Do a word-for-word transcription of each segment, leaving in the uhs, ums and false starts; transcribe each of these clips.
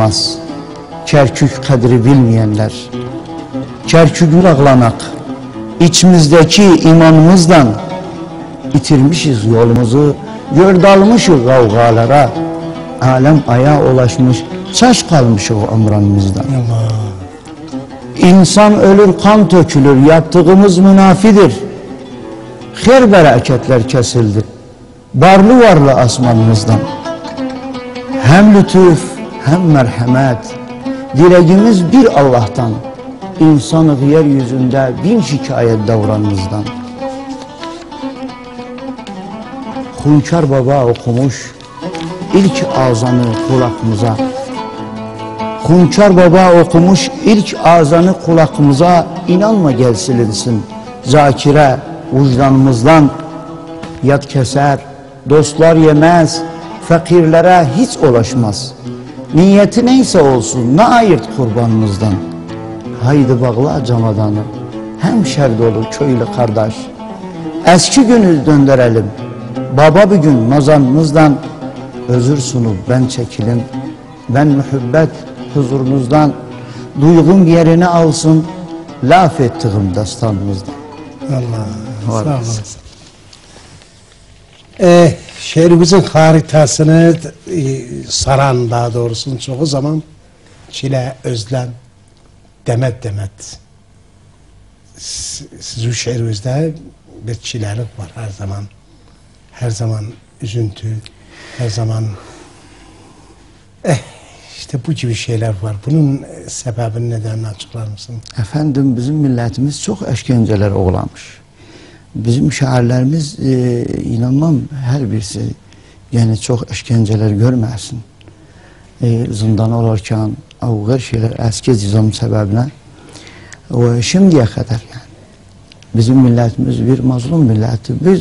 olmaz. Kerkük kadri bilmeyenler. Kerkük'ü bağlanak. İçimizdeki imanımızdan itirmişiz yolumuzu. Gördalmışız kavgalara. Alem ayağa ulaşmış. Çaş kalmışız ömrümüzden. İnsan ölür, kan tökülür. Yaptığımız münafidir. Her bereketler kesildi. Barlı varlı asmanımızdan. Hem lütuf hem merhamet. Dileğimiz bir Allah'tan. İnsanı yeryüzünde bin şikayet davranımızdan. Hunkar Baba okumuş ilk azanı kulağımıza. Hunkar Baba okumuş ilk azanı kulağımıza. İnanma gel silinsin zakire vicdanımızdan. Yat keser, dostlar yemez, fakirlere hiç ulaşmaz. Niyeti neyse olsun, ne ayırt kurbanımızdan. Haydi bağla camadanı, hem şer dolu köylü kardeş. Eski günü döndürelim, baba bir gün mazanımızdan. Özür sunup ben çekilim, ben mühibbet huzurunuzdan. Duyğum yerini alsın, laf ettiğim destanımızdan. Allah, sağ olasın. Ee, şehrimizin haritasını e, saran, daha doğrusu çoğu zaman çile, özlem, demet demet. Sizin şehrimizde bir çilelik var her zaman. Her zaman üzüntü, her zaman eh, işte bu gibi şeyler var. Bunun sebebini, nedenini açıklar mısın? Efendim, bizim milletimiz çok eşkenceler uğramış. Bizim şairlerimiz e, inanmam her birisi yani çok eşkenceler görmesin. E, zindan olurken ağır şeyler eski nizam sebebine ve şimdiye kadar yani bizim milletimiz bir mazlum milleti. Biz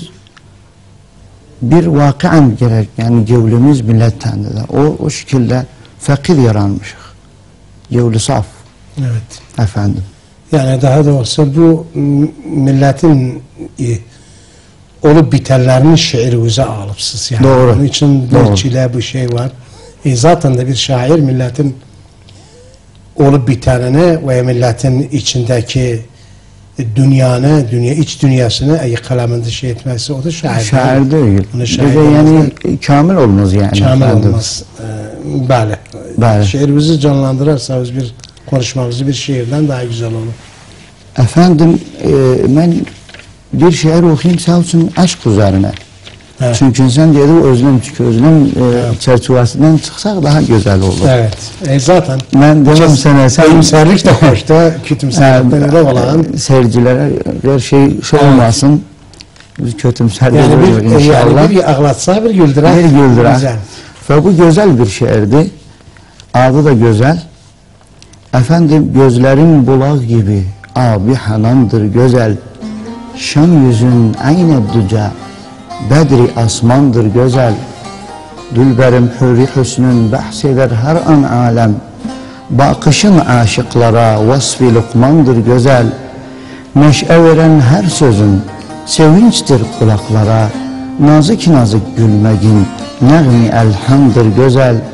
bir vakıan gerek yani gevlimiz millettendir. O, o şekilde fakir yaranmışız. Gevli saf. Evet. Efendim. Yani daha doğrusu bu milletin e, olup bitenlerini şiirimize alıpsız. Yani doğru. Onun için bir çile bir şey var. E, zaten de bir şair milletin olup bitenini ve milletin içindeki dünyanı, dünya iç dünyasını e, kaleminde şey etmesi, o da şair. Şair değil. Onu şair de yani kamil olmaz yani. Kamil efendim. olmaz. E, böyle. böyle. Şiirimizi canlandırırsanız bir konuşmamızı bir şiirden daha güzel olur. Efendim, e, ben bir şiir okuyayım sağ olsun aşk üzerine. Evet. Çünkü sen dedi özlem çünkü özlem e, evet. çerçevesinden çıksak daha güzel olur. Evet. E, zaten. Ben demem sana sen. Kütümserlik de hoşta. Kütümserlikten öyle olan. Seyircilere her şey şey evet. olmasın. Biz kötümserlik yani bir, inşallah. Yani bir ağlatsa bir güldürer. Bir güldürer. Güzel. Ve bu güzel bir şiirdi. Adı da güzel. Efendim, gözlerin bulak gibi abi hanandır güzel. Şam yüzün aynı duca, bedri asmandır güzel. Dülberim hürri hüsnün bahseder her an alem. Bakışın aşıklara vasfi lukmandır güzel. Neşe veren her sözün sevinçtir kulaklara. Nazik nazik gülmegin nəğmi elhamdır güzel.